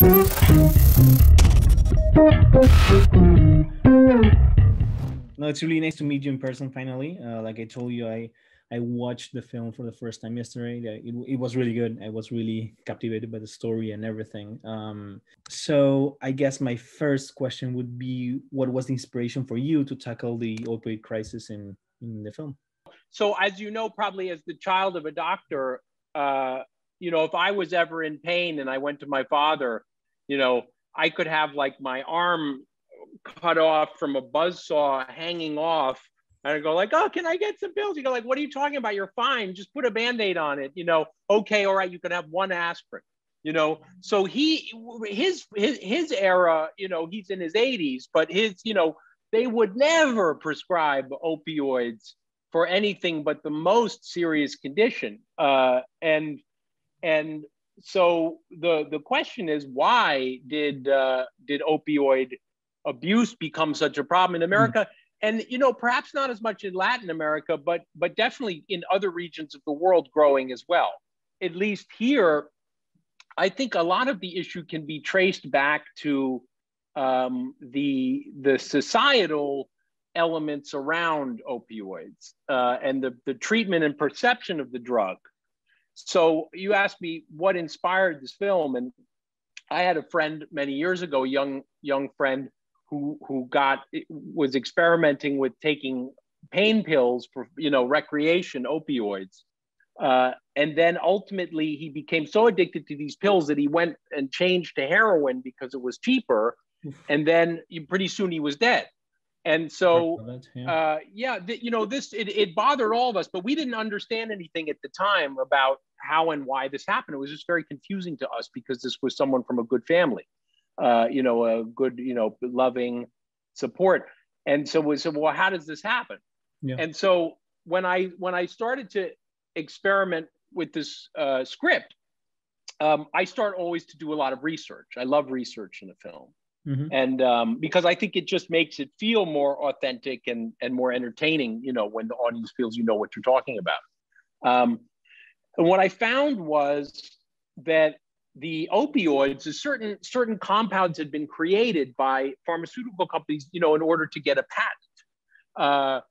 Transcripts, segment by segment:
No, it's really nice to meet you in person finally. Like I told you, I watched the film for the first time yesterday. It was really good. I was really captivated by the story and everything. So I guess my first question would be, what was the inspiration for you to tackle the opioid crisis in the film? So, as you know, probably as the child of a doctor, if I was ever in pain and I went to my father, I could have like my arm cut off from a buzz saw hanging off. And I go like, oh, can I get some pills? You go like, what are you talking about? You're fine. Just put a Band-Aid on it. Okay, all right, you can have one aspirin. So his era, he's in his 80s, but they would never prescribe opioids for anything but the most serious condition. And so the question is, why did opioid abuse become such a problem in America? And perhaps not as much in Latin America, but definitely in other regions of the world growing as well. At least here, I think a lot of the issue can be traced back to the societal elements around opioids and the treatment and perception of the drug. So you asked me what inspired this film, and I had a friend many years ago, a young friend who was experimenting with taking pain pills for recreation opioids, and then ultimately he became so addicted to these pills that he went and changed to heroin because it was cheaper, and then pretty soon he was dead. And so, it bothered all of us, but we didn't understand anything at the time about how and why this happened. It was just very confusing to us because this was someone from a good family, a good, loving support. And so we said, well, how does this happen? Yeah. And so when I started to experiment with this script, I start always to do a lot of research. I love research in a film. Mm-hmm. And because I think it just makes it feel more authentic and more entertaining, when the audience feels what you're talking about. And what I found was that the opioids, certain compounds had been created by pharmaceutical companies, in order to get a patent.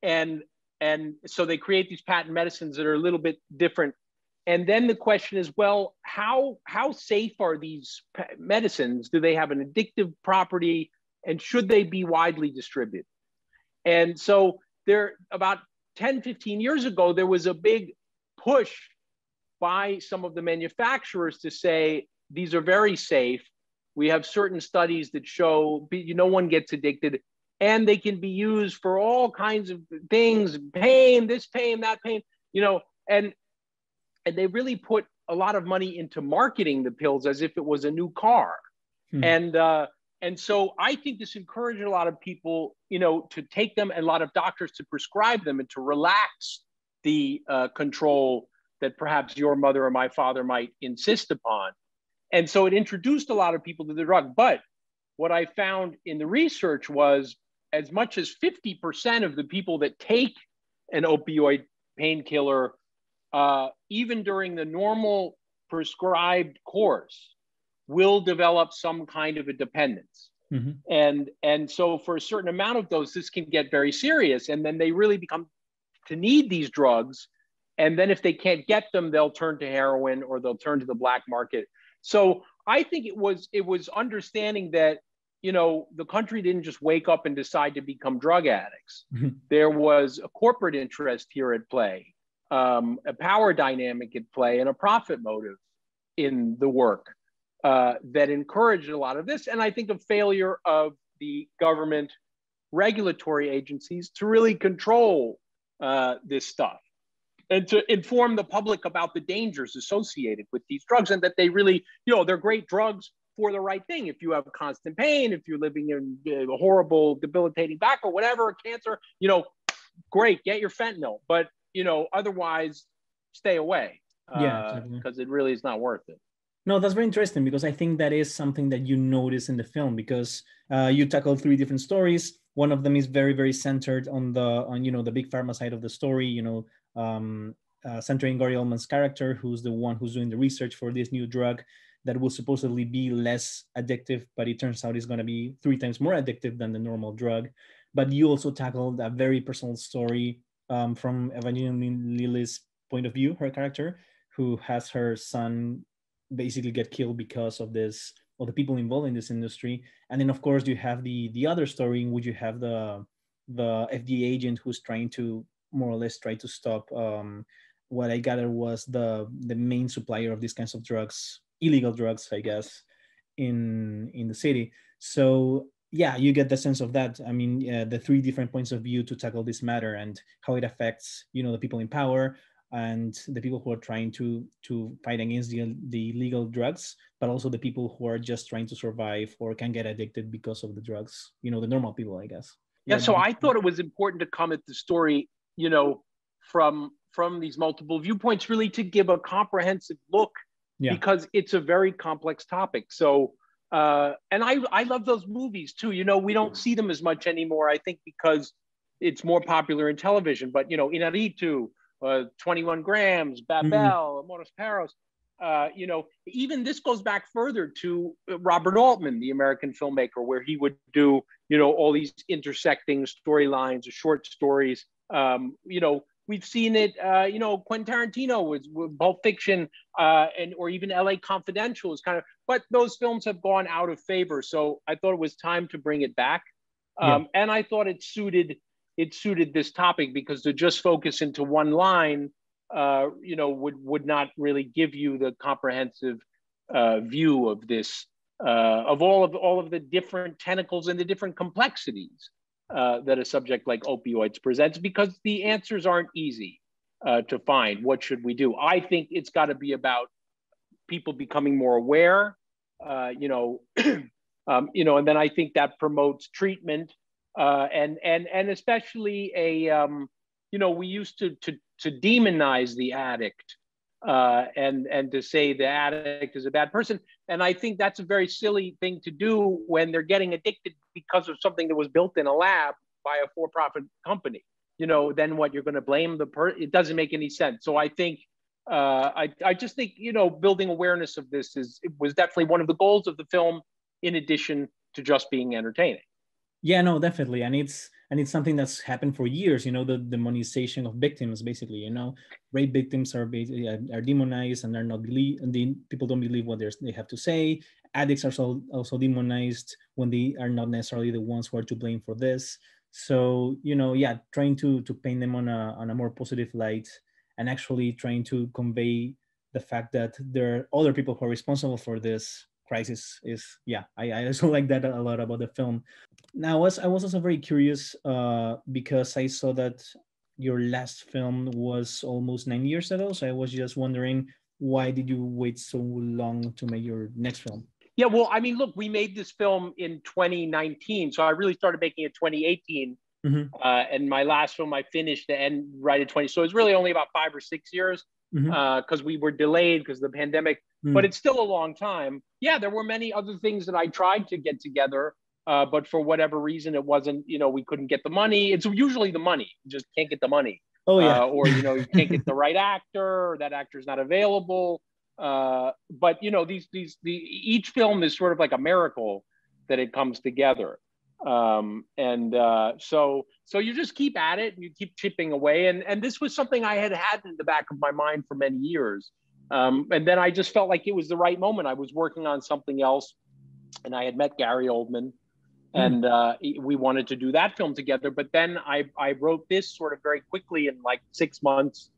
And so they create these patent medicines that are a little bit different. And then the question is, well, how safe are these medicines? Do they have an addictive property? And should they be widely distributed? And so about 10, 15 years ago, there was a big push by some of the manufacturers to say, these are very safe. We have certain studies that show no one gets addicted, and they can be used for all kinds of things, pain, this pain, that pain, and they really put a lot of money into marketing the pills as if it was a new car. And so I think this encouraged a lot of people, to take them, and a lot of doctors to prescribe them and to relax the control that perhaps your mother or my father might insist upon. And so it introduced a lot of people to the drug. But what I found in the research was as much as 50% of the people that take an opioid painkiller, even during the normal prescribed course, will develop some kind of a dependence. Mm-hmm. And so for a certain amount of those, this can get very serious. And then they really become to need these drugs. And then if they can't get them, they'll turn to heroin or they'll turn to the black market. So I think it was understanding that, the country didn't just wake up and decide to become drug addicts. Mm-hmm. There was a corporate interest here at play, a power dynamic at play, and a profit motive in the work that encouraged a lot of this. And I think a failure of the government regulatory agencies to really control this stuff and to inform the public about the dangers associated with these drugs, and that they really, they're great drugs for the right thing. If you have constant pain, if you're living in a horrible, debilitating back or whatever, cancer, great, get your fentanyl. But otherwise, stay away. Because it really is not worth it. No, that's very interesting, because I think that is something that you notice in the film, because you tackle 3 different stories. One of them is very, very centered on the big pharma side of the story, centering Gary Oldman's character, who's the one who's doing the research for this new drug. that will supposedly be less addictive, but it turns out it's going to be 3 times more addictive than the normal drug. But you also tackled a very personal story from Evangeline Lilly's point of view, her character, who has her son basically get killed because of this, or the people involved in this industry. And then of course you have the other story in which you have the FDA agent who's trying to more or less try to stop what I gather was the main supplier of these kinds of drugs, illegal drugs, I guess, in the city. So yeah, you get the sense of that. I mean, the 3 different points of view to tackle this matter and how it affects, the people in power and the people who are trying to fight against the illegal drugs, but also the people who are just trying to survive or can get addicted because of the drugs. The normal people, I guess. Yeah. So I thought it was important to come at the story, from these multiple viewpoints, really to give a comprehensive look, because it's a very complex topic. So, and I love those movies too. We don't see them as much anymore, I think, because it's more popular in television. But Inarritu, 21 Grams, Babel, Amores Perros. Even this goes back further to Robert Altman, the American filmmaker, where he would do, all these intersecting storylines or short stories. We've seen it, Quentin Tarantino with Pulp Fiction, or even LA Confidential is but those films have gone out of favor. So I thought it was time to bring it back. And I thought it suited this topic, because to just focus into one line, would not really give you the comprehensive view of this, of all of the different tentacles and the different complexities that a subject like opioids presents, because the answers aren't easy to find. What should we do? I think it's got to be about people becoming more aware, and then I think that promotes treatment, and especially we used to demonize the addict, and to say the addict is a bad person. And I think that's a very silly thing to do when they're getting addicted because of something that was built in a lab by a for-profit company. Then what, you're going to blame the person? It doesn't make any sense. So I think, I just think, building awareness of this was definitely one of the goals of the film, in addition to just being entertaining. Yeah, no, definitely. And it's something that's happened for years, the demonization of victims, basically. Rape victims are demonized and they're not believed, and people don't believe what they have to say. Addicts are also demonized when they are not necessarily the ones who are to blame for this. So, trying to paint them on a more positive light, and actually trying to convey the fact that there are other people who are responsible for this crisis I also like that a lot about the film. Now, I was also very curious because I saw that your last film was almost 9 years ago. So I was just wondering, why did you wait so long to make your next film? Yeah, well, I mean, look, we made this film in 2019. So I really started making it 2018. Mm-hmm. And my last film I finished right at 20. So it's really only about 5 or 6 years, because we were delayed because of the pandemic. But it's still a long time. Yeah, there were many other things that I tried to get together. But for whatever reason, it wasn't, we couldn't get the money. It's usually the money. You just can't get the money. Oh, yeah. Or, you can't get the right actor, or that actor's not available. But, each film is sort of like a miracle that it comes together. So you just keep at it, and you keep chipping away. And this was something I had in the back of my mind for many years. And then I just felt like it was the right moment. I was working on something else, and I had met Gary Oldman. And we wanted to do that film together. But then I wrote this sort of very quickly in like 6 months,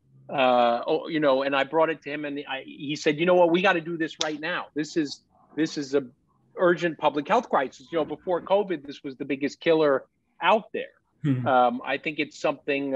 and I brought it to him, and he said, you know what, we got to do this right now. This is a urgent public health crisis. Before COVID, this was the biggest killer out there. I think it's something,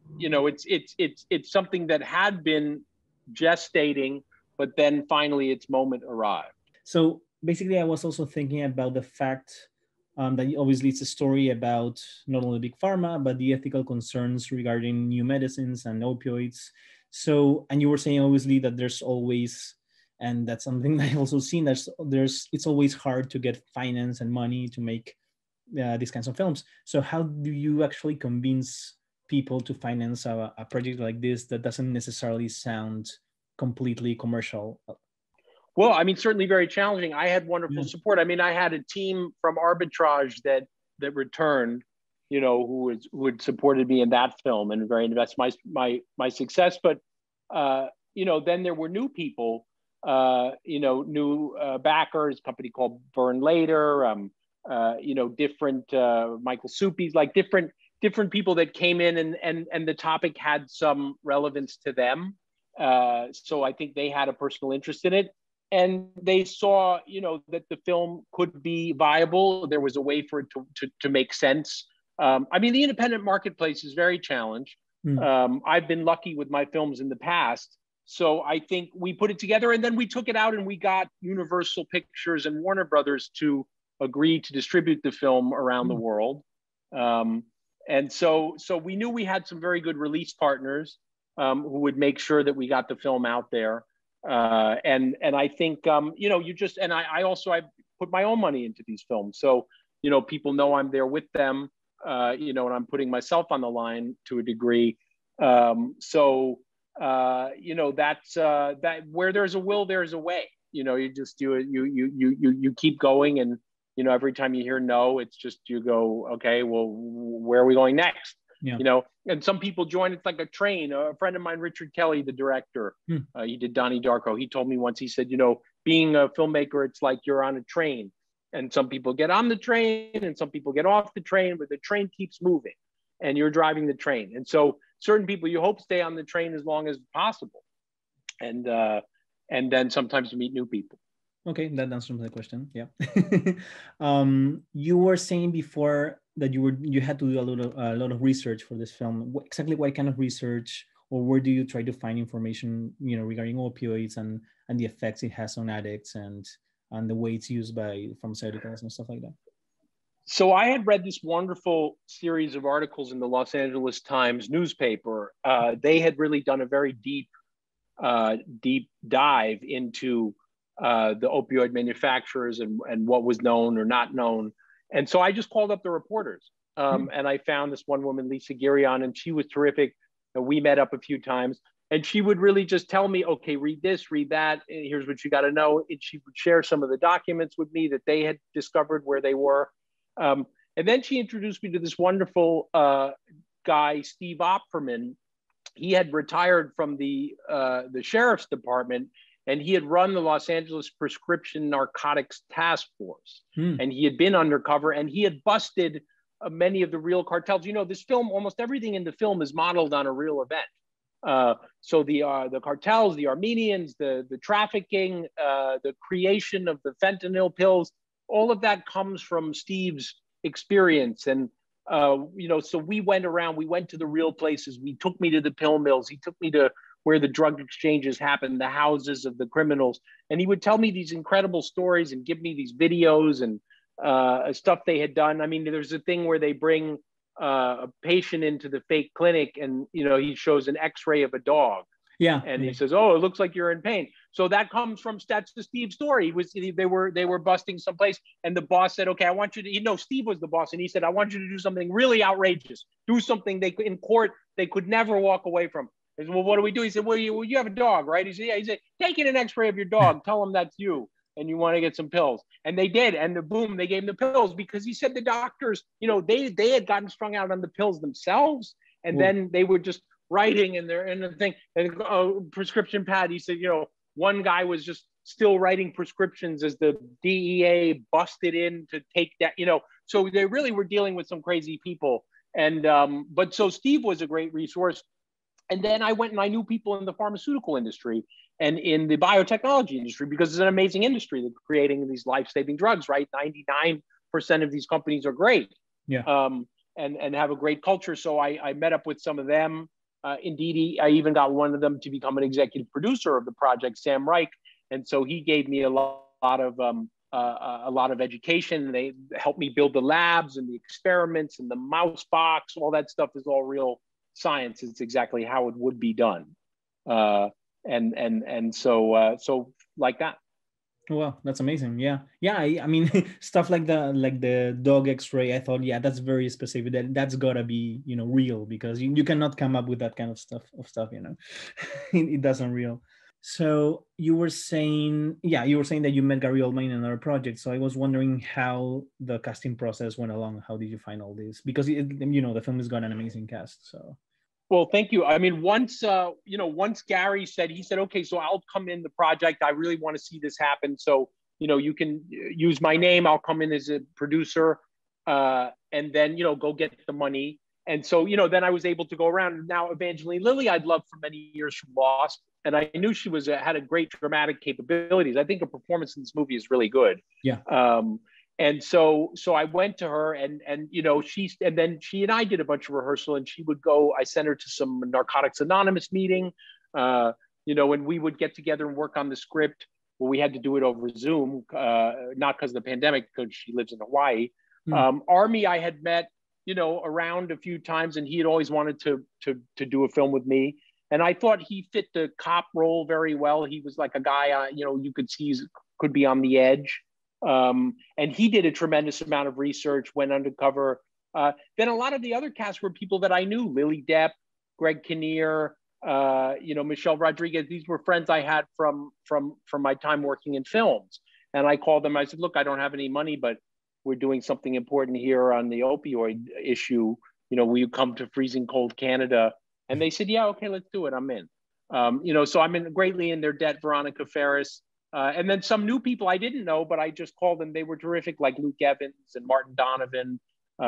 it's something that had been gestating, but then finally its moment arrived. So basically, I was also thinking about the fact that obviously it's a story about not only big pharma, but the ethical concerns regarding new medicines and opioids. So, and you were saying obviously that there's always, and that's something I've also seen, it's always hard to get finance and money to make these kinds of films. So how do you actually convince people to finance a project like this that doesn't necessarily sound completely commercial? Well, I mean, certainly very challenging. I had wonderful Yeah. support. I mean, I had a team from Arbitrage that returned, who had supported me in that film and very invest my success. But then there were new people, new backers, a company called Burn Later, different Michael Suppies, like different people that came in and the topic had some relevance to them. So I think they had a personal interest in it. And they saw, that the film could be viable. There was a way for it to make sense. I mean, the independent marketplace is very challenged. I've been lucky with my films in the past. So I think we put it together and then we took it out and we got Universal Pictures and Warner Brothers to agree to distribute the film around the world. And so we knew we had some very good release partners who would make sure that we got the film out there. And I think, I put my own money into these films. So, people know I'm there with them, and I'm putting myself on the line to a degree. That's that where there's a will, there's a way. You keep going, and every time you hear no, it's just you go, okay, well, where are we going next? Yeah. And some people join, it's like a train. A friend of mine, Richard Kelly, the director, he did Donnie Darko. He told me once, he said, being a filmmaker, it's like you're on a train, and some people get on the train and some people get off the train, but the train keeps moving and you're driving the train. And so certain people you hope stay on the train as long as possible. And then sometimes you meet new people. Okay, that answers the question. Yeah. You were saying before that you had to do a lot of research for this film. Exactly what kind of research, or where do you try to find information, regarding opioids and the effects it has on addicts and the way it's used by pharmaceuticals and stuff like that? So I had read this wonderful series of articles in the Los Angeles Times newspaper. They had really done a very deep dive into the opioid manufacturers and what was known or not known. And so I just called up the reporters and I found this one woman, Lisa Girion, and she was terrific. And we met up a few times and she would really just tell me, okay, read this, read that. And here's what you got to know. And she would share some of the documents with me that they had discovered where they were. And then she introduced me to this wonderful guy, Steve Opferman. He had retired from the sheriff's department, and he had run the Los Angeles Prescription Narcotics Task Force. And he had been undercover, and he had busted many of the real cartels. This film, almost everything in the film is modeled on a real event. So the cartels, the Armenians, the trafficking, the creation of the fentanyl pills, all of that comes from Steve's experience. And, so we went around, we went to the real places. He took me to the pill mills. He took me to where the drug exchanges happened, the houses of the criminals. And he would tell me these incredible stories and give me these videos and stuff they had done. I mean, there's a thing where they bring a patient into the fake clinic and, he shows an x-ray of a dog. Yeah. And he says, oh, it looks like you're in pain. So that comes from that's the Steve story. They were busting someplace and the boss said, okay, I want you to, Steve was the boss. And he said, I want you to do something really outrageous. Do something in court they could never walk away from. He said, well, what do we do? He said, well, you have a dog, right? He said, yeah. He said, taking an x-ray of your dog. Tell him that's you and you want to get some pills. And they did. And boom, they gave him the pills because he said the doctors, they had gotten strung out on the pills themselves. And then they were just writing in the thing and prescription pad. He said, one guy was just still writing prescriptions as the DEA busted in to take that, so they really were dealing with some crazy people. And, but so Steve was a great resource. And then I went and I knew people in the pharmaceutical industry and in the biotechnology industry, because it's an amazing industry. They're creating these life-saving drugs, right? 99% of these companies are great. Yeah. And have a great culture. So I met up with some of them. Indeed, I even got one of them to become an executive producer of the project, Sam Reich. And so he gave me a lot of education. They helped me build the labs and the experiments and the mouse box. All that stuff is all real science. It's exactly how it would be done. And so like that. Well, that's amazing. Yeah. I mean, stuff like the dog X-ray. I thought, yeah, that's very specific. That's gotta be, real, because you cannot come up with that kind of stuff. It doesn't real. So you were saying, yeah, you were saying that you met Gary Oldman in another project. So I was wondering how the casting process went along. How did you find all this? Because the film has got an amazing cast. So Well, thank you. I mean, once Gary said, he said, okay, so I'll come in the project. I really want to see this happen. So, you can use my name. I'll come in as a producer, and then, go get the money. And so, then I was able to go around. Now, Evangeline Lilly, I'd loved for many years from Lost, and I knew she had a great dramatic capabilities. I think her performance in this movie is really good. yeah. And so I went to her, and then she and I did a bunch of rehearsal, and she would go. I sent her to some Narcotics Anonymous meeting, and we would get together and work on the script. Well, we had to do it over Zoom, not because of the pandemic, because she lives in Hawaii. Army, I had met, around a few times, and he had always wanted to do a film with me. And I thought he fit the cop role very well. He was like a guy, you could see could be on the edge. And he did a tremendous amount of research, went undercover. Then a lot of the other cast were people that I knew: Lily Depp, Greg Kinnear, Michelle Rodriguez. These were friends I had from my time working in films. And I called them. I said, look, I don't have any money, but we're doing something important here on the opioid issue. Will you come to freezing cold Canada? And they said, yeah, okay, let's do it. I'm in. So I'm greatly in their debt. Veronica Ferris. And then some new people I didn't know, but I just called them. They were terrific, like Luke Evans and Martin Donovan.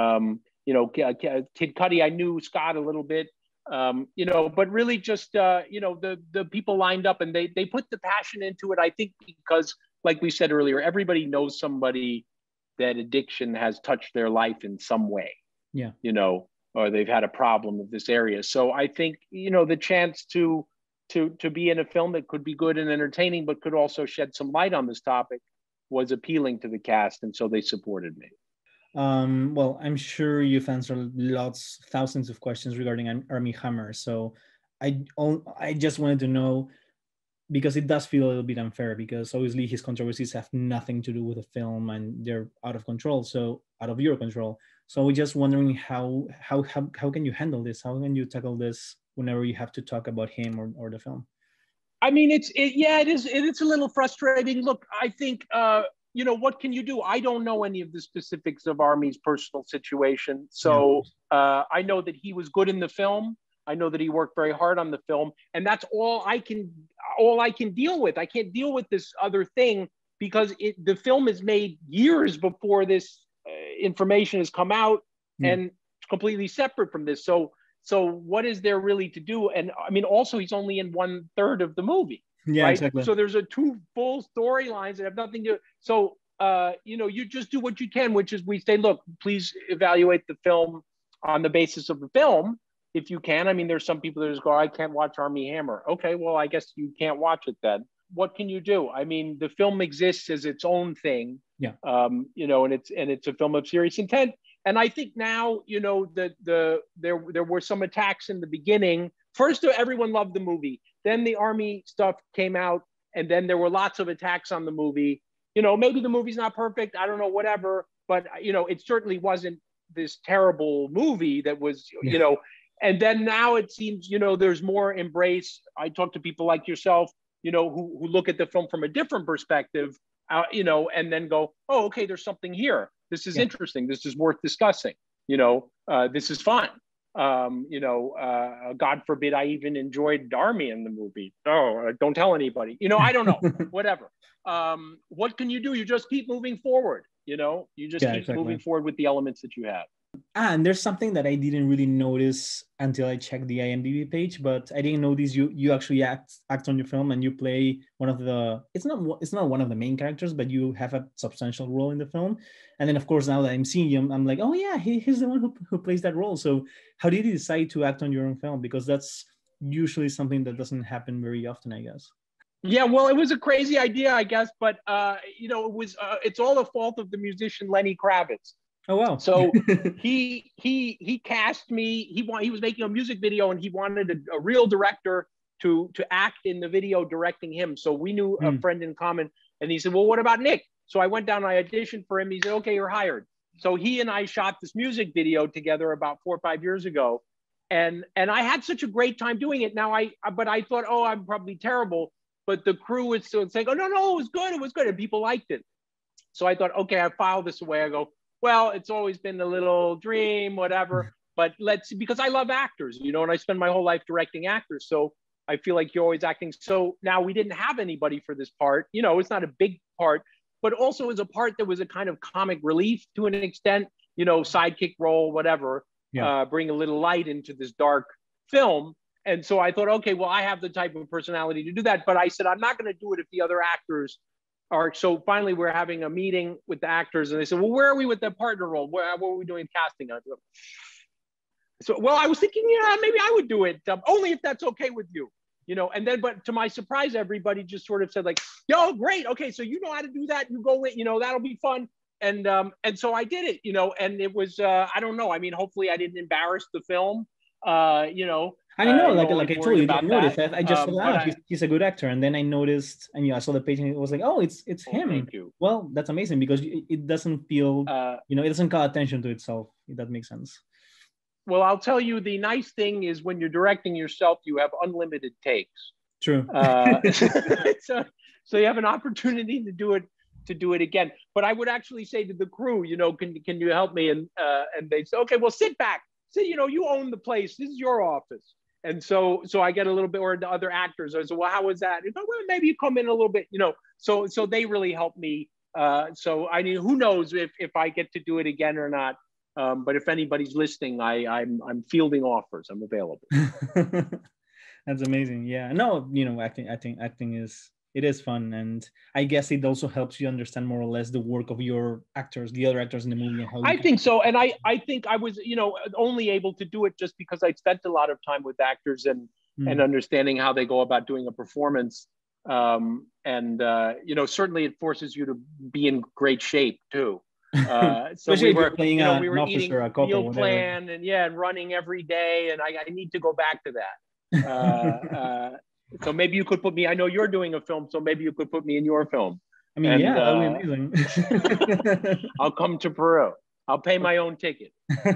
Kid Cudi, I knew Scott a little bit, but really just, the people lined up, and they put the passion into it. I think because, like we said earlier, everybody knows somebody that addiction has touched their life in some way. Yeah. Or they've had a problem with this area. So I think, the chance to be in a film that could be good and entertaining, but could also shed some light on this topic, was appealing to the cast. And so they supported me. Well, I'm sure you've answered thousands of questions regarding Armie Hammer. So I just wanted to know, because it does feel a little bit unfair, because obviously his controversies have nothing to do with the film and they're out of control. So out of your control. So we're just wondering how can you handle this? How can you tackle this whenever you have to talk about him or the film? I mean, it is a little frustrating. Look, I think, what can you do? I don't know any of the specifics of Armie's personal situation. So I know that he was good in the film. I know that he worked very hard on the film, and that's all I can deal with. I can't deal with this other thing, because the film is made years before this information has come out, and it's completely separate from this. So what is there really to do? And I mean, also, he's only in 1/3 of the movie. Yeah, right? Exactly. So there's two full storylines that have nothing to. So you just do what you can, which is we say, look, please evaluate the film on the basis of the film, if you can. I mean, there's some people that just go, I can't watch Armie Hammer. Okay, well, I guess you can't watch it then. What can you do? I mean, the film exists as its own thing. Yeah. And it's a film of serious intent. And I think now, there were some attacks in the beginning. First, everyone loved the movie. Then the Armie stuff came out, and then there were lots of attacks on the movie. Maybe the movie's not perfect. I don't know, whatever. But, it certainly wasn't this terrible movie that was, and then now it seems, there's more embrace. I talk to people like yourself, who look at the film from a different perspective, and then go, oh, okay, there's something here. This is interesting. This is worth discussing. This is fun. God forbid I even enjoyed Armie in the movie. Oh, don't tell anybody. I don't know. Whatever. What can you do? You just keep moving forward. You just keep moving forward with the elements that you have. And there's something that I didn't really notice until I checked the IMDb page, but I didn't notice you actually act on your film, and you play one of the, it's not one of the main characters, but you have a substantial role in the film. And then, of course, now that I'm seeing him, I'm like, oh yeah, he's the one who plays that role. So how did you decide to act on your own film? Because that's usually something that doesn't happen very often, I guess. Yeah, well, it was a crazy idea, I guess, but it's all the fault of the musician Lenny Kravitz. Oh wow! So he cast me. He was making a music video, and he wanted a real director to act in the video directing him. So we knew a friend in common, and he said, "Well, what about Nick?" So I went down, I auditioned for him. He said, "Okay, you're hired." So he and I shot this music video together about 4 or 5 years ago, and I had such a great time doing it. Now but I thought, oh, I'm probably terrible. but the crew was still saying, oh, no, it was good. And people liked it. So I thought, okay, I filed this away. I go, well, it's always been a little dream, whatever, but because I love actors, you know, and I spend my whole life directing actors. So I feel like you're always acting. So now we didn't have anybody for this part. You know, it's not a big part, but also it was a part that was a kind of comic relief to an extent, you know, sidekick role, whatever, bring a little light into this dark film. And so I thought, okay, well, I have the type of personality to do that. But I said, I'm not going to do it if the other actors are. So finally, we're having a meeting with the actors. And they said, well, where are we with the partner role? What are we doing casting on? So, well, I was thinking, yeah, maybe I would do it, only if that's okay with you. You know, and then, but to my surprise, everybody just sort of said like, yo, great. Okay, so you know how to do that. You go in, you know, that'll be fun. And so I did it, you know, and it was, I don't know. I mean, hopefully I didn't embarrass the film, you know. I know, like I told you, I noticed. I just thought, he's a good actor, and then I noticed, and I saw the page, and it was like, oh, it's him. Thank you. Well, that's amazing because it doesn't feel, you know, it doesn't call attention to itself. If that makes sense. Well, I'll tell you, the nice thing is when you're directing yourself, you have unlimited takes. True. So you have an opportunity to do it again. But I would actually say to the crew, you know, can you help me? And they say, okay, well, sit back. Sit, you know, you own the place. This is your office. And so I get a little bit, or the other actors, I said, well, how was that? Well, maybe you come in a little bit, you know. So they really helped me. So I mean, who knows if I get to do it again or not. But if anybody's listening, I'm fielding offers. I'm available. That's amazing. Yeah. No, you know, acting is fun, and I guess it also helps you understand more or less the work of your actors, the other actors in the movie. And how I think so, and I think I was, you know, only able to do it just because I spent a lot of time with actors and understanding how they go about doing a performance. You know, certainly it forces you to be in great shape too. So we were playing, you know, we were eating meal plan and running every day, and I need to go back to that. So maybe you could put me. I know you're doing a film, so maybe you could put me in your film. I mean, that'd be amazing. I'll come to Peru. I'll pay my own ticket.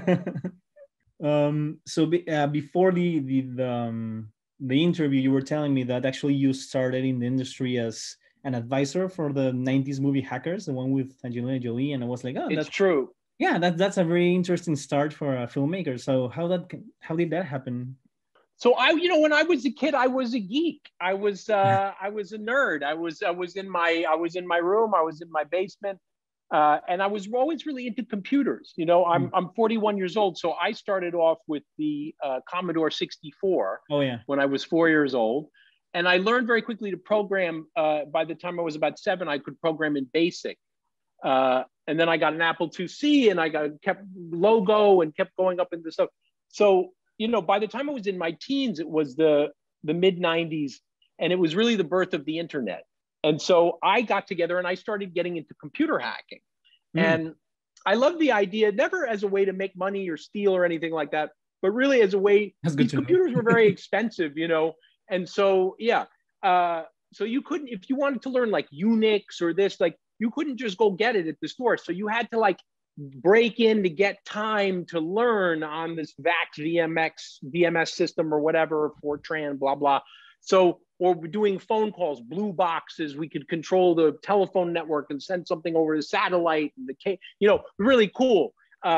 So before the interview, you were telling me that actually you started in the industry as an advisor for the 90s movie Hackers, the one with Angelina Jolie, and I was like, oh, that's true. Yeah, that's a very interesting start for a filmmaker. So how did that happen? So you know, when I was a kid, I was a geek. I was a nerd. I was in my room. I was in my basement, and I was always really into computers. You know, I'm 41 years old, so I started off with the Commodore 64. Oh yeah. When I was 4 years old. And I learned very quickly to program. By the time I was about 7, I could program in BASIC. And then I got an Apple IIc, and I kept Logo and kept going up into stuff. So, you know, by the time I was in my teens, it was the mid 90s, and it was really the birth of the internet. And so I got together and I started getting into computer hacking. And I love the idea, never as a way to make money or steal or anything like that, but really as a way, these computers were very expensive, you know. And so, yeah, so you couldn't, if you wanted to learn like Unix or this, like you couldn't just go get it at the store. So you had to like break in to get time to learn on this VAX VMS system or whatever, Fortran, blah, blah. So, or doing phone calls, blue boxes, we could control the telephone network and send something over the satellite and you know, really cool.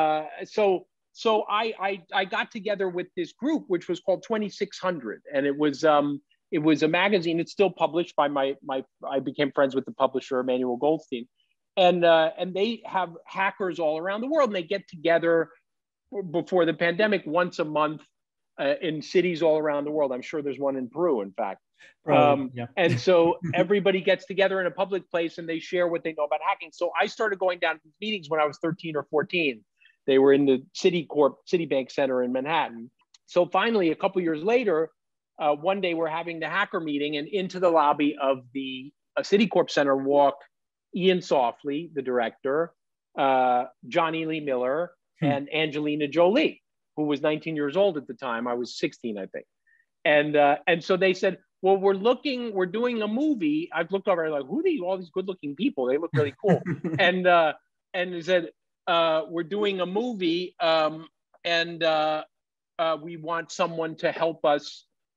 So I got together with this group, which was called 2600, and it was a magazine. It's still published by I became friends with the publisher, Emmanuel Goldstein, and they have hackers all around the world, and they get together before the pandemic once a month in cities all around the world. I'm sure there's one in Peru, in fact. Yeah. And so everybody gets together in a public place and they share what they know about hacking. So I started going down to these meetings when I was 13 or 14. They were in the Citibank Center in Manhattan. So finally, a couple years later, one day we're having the hacker meeting, and into the lobby of the Citicorp Center walk Ian Softly, the director, Johnny Lee Miller, and Angelina Jolie, who was 19 years old at the time. I was 16, I think. And so they said, well, we're doing a movie. I've looked over, like, who are all these good looking people? They look really cool. And they said, we're doing a movie, and we want someone to help us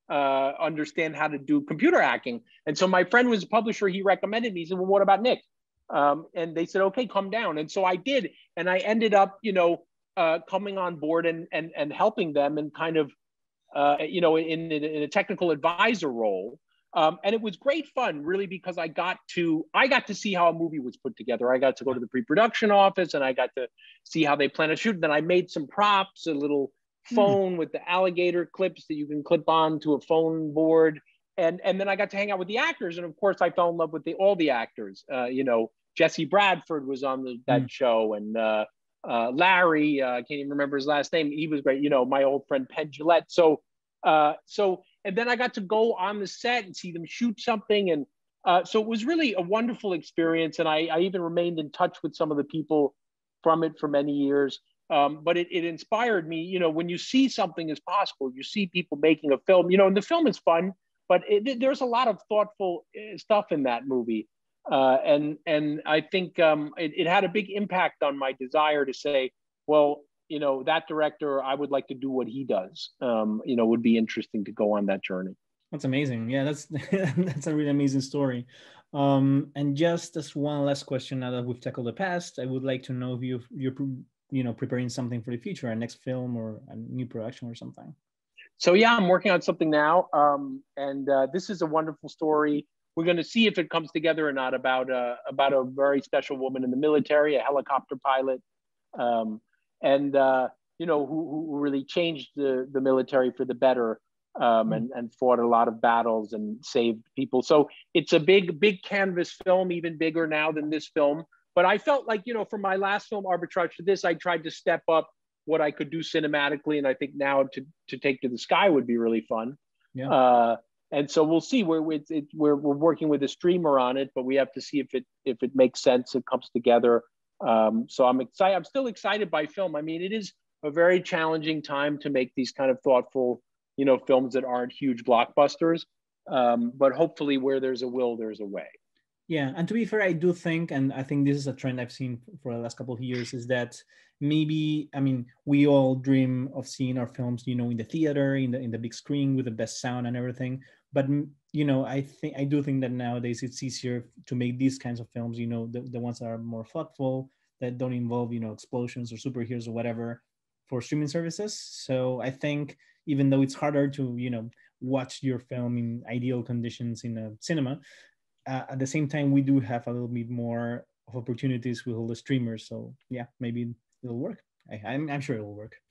understand how to do computer hacking. And so my friend was a publisher. He recommended me. He said, well, what about Nick? And they said, okay, come down. And so I did. And I ended up, coming on board and helping them and kind of, in a technical advisor role. And it was great fun, really, because I got to see how a movie was put together. I got to go to the pre-production office and I got to see how they plan to shoot. Then I made some props, a little phone with the alligator clips that you can clip on to a phone board. And then I got to hang out with the actors. And of course, I fell in love with all the actors. Jesse Bradford was on that show, and Larry, I can't even remember his last name. He was great. My old friend Penn Jillette. So, and then I got to go on the set and see them shoot something. And so it was really a wonderful experience. And I even remained in touch with some of the people from it for many years. But it inspired me, when you see something is possible, you see people making a film, and the film is fun, but there's a lot of thoughtful stuff in that movie. And I think it had a big impact on my desire to say, well, that director, I would like to do what he does. Would be interesting to go on that journey. That's amazing. Yeah, that's that's a really amazing story. And just as one last question, now that we've tackled the past, I would like to know if you're preparing something for the future, a next film or a new production or something. So yeah, I'm working on something now, and this is a wonderful story. We're going to see if it comes together or not, about a very special woman in the military, a helicopter pilot, who really changed the military for the better, and fought a lot of battles and saved people. So it's a big canvas film, even bigger now than this film. But I felt like, from my last film, Arbitrage, to this, I tried to step up what I could do cinematically. And I think now to Take to the Sky would be really fun. Yeah. And so we'll see. We're working with a streamer on it, but we have to see if it makes sense, it comes together. So I'm excited. I'm still excited by film. I mean, it is a very challenging time to make these kind of thoughtful, films that aren't huge blockbusters. But hopefully where there's a will, there's a way. Yeah, and to be fair, I do think, and I think this is a trend I've seen for the last couple of years, is that maybe, we all dream of seeing our films, in the theater, in the big screen with the best sound and everything. But I do think that nowadays it's easier to make these kinds of films, the ones that are more thoughtful, that don't involve, explosions or superheroes or whatever, for streaming services. So I think even though it's harder to, watch your film in ideal conditions in a cinema, at the same time, we do have a little bit more of opportunities with all the streamers. So yeah, maybe it'll work. I'm sure it'll work.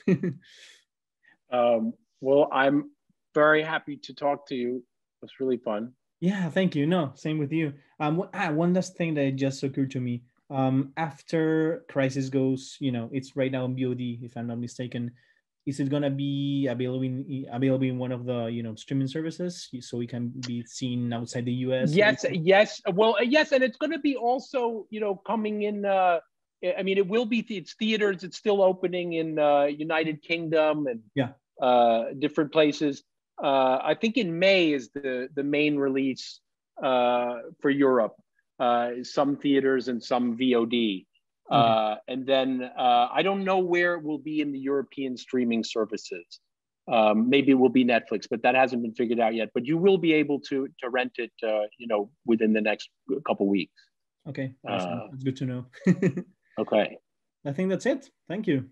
Well, I'm very happy to talk to you. It was really fun. Yeah, thank you. No, same with you. One last thing that just occurred to me. After Crisis goes, it's right now on VOD, if I'm not mistaken. Is it gonna be available in one of the streaming services, so it can be seen outside the US? Yes. Well, yes, and it's gonna be also coming in. It will be. It's theaters. It's still opening in United Kingdom and different places. I think in May is the main release for Europe. Some theaters and some VOD. And then I don't know where it will be in the European streaming services. Maybe it will be Netflix, but that hasn't been figured out yet. But you will be able to rent it, within the next couple weeks. Okay, awesome. That's good to know. Okay. I think that's it. Thank you.